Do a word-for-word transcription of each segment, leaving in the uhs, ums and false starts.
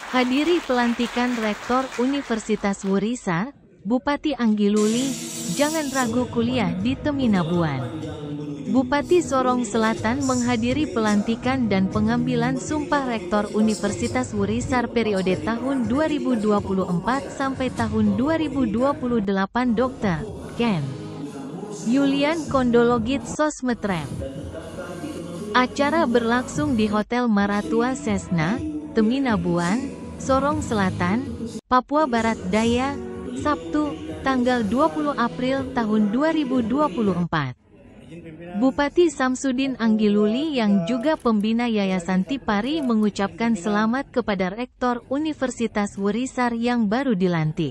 Hadiri pelantikan Rektor Universitas Wurisar, Bupati Anggi Luli, jangan ragu kuliah di Teminabuan. Bupati Sorong Selatan menghadiri pelantikan dan pengambilan sumpah Rektor Universitas Wurisar periode tahun dua ribu dua puluh empat sampai tahun dua ribu dua puluh delapan Doktor Ken Yulian Kondologit Sosmetrep. Acara berlangsung di Hotel Maratua Sesna, Teminabuan, Sorong Selatan, Papua Barat Daya, Sabtu, tanggal dua puluh April tahun dua ribu dua puluh empat. Bupati Samsudin Anggi Luli yang juga pembina Yayasan Tipari mengucapkan selamat kepada Rektor Universitas Wurisar yang baru dilantik.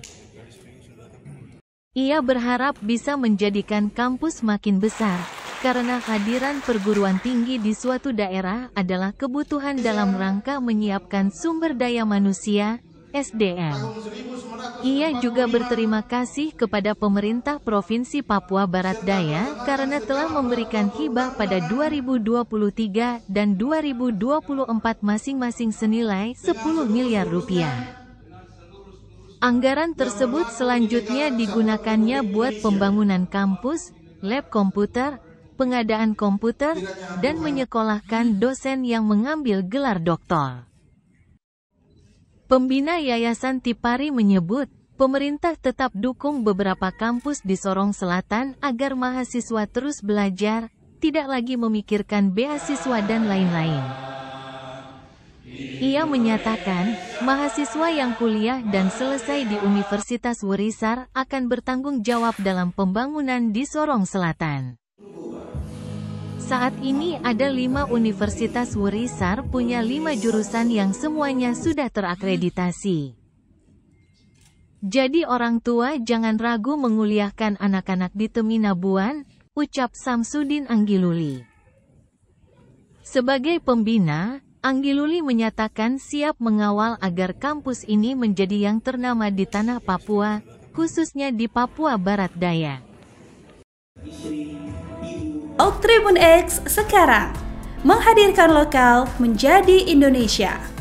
Ia berharap bisa menjadikan kampus makin besar, karena hadiran perguruan tinggi di suatu daerah adalah kebutuhan dalam rangka menyiapkan sumber daya manusia, S D M. Ia juga berterima kasih kepada pemerintah Provinsi Papua Barat Daya karena telah memberikan hibah pada dua ribu dua puluh tiga dan dua ribu dua puluh empat masing-masing senilai sepuluh miliar rupiah. Anggaran tersebut selanjutnya digunakannya buat pembangunan kampus, lab komputer, pengadaan komputer, dan menyekolahkan dosen yang mengambil gelar doktor. Pembina Yayasan Tipari menyebut, pemerintah tetap dukung beberapa kampus di Sorong Selatan agar mahasiswa terus belajar, tidak lagi memikirkan beasiswa dan lain-lain. Ia menyatakan, mahasiswa yang kuliah dan selesai di Universitas Wurisar akan bertanggung jawab dalam pembangunan di Sorong Selatan. Saat ini ada lima Universitas Wurisar punya lima jurusan yang semuanya sudah terakreditasi. Jadi orang tua jangan ragu menguliahkan anak-anak di Teminabuan, ucap Samsudin Anggi Luli. Sebagai pembina, Anggi Luli menyatakan siap mengawal agar kampus ini menjadi yang ternama di tanah Papua, khususnya di Papua Barat Daya. Ok Tribun X sekarang menghadirkan lokal menjadi Indonesia.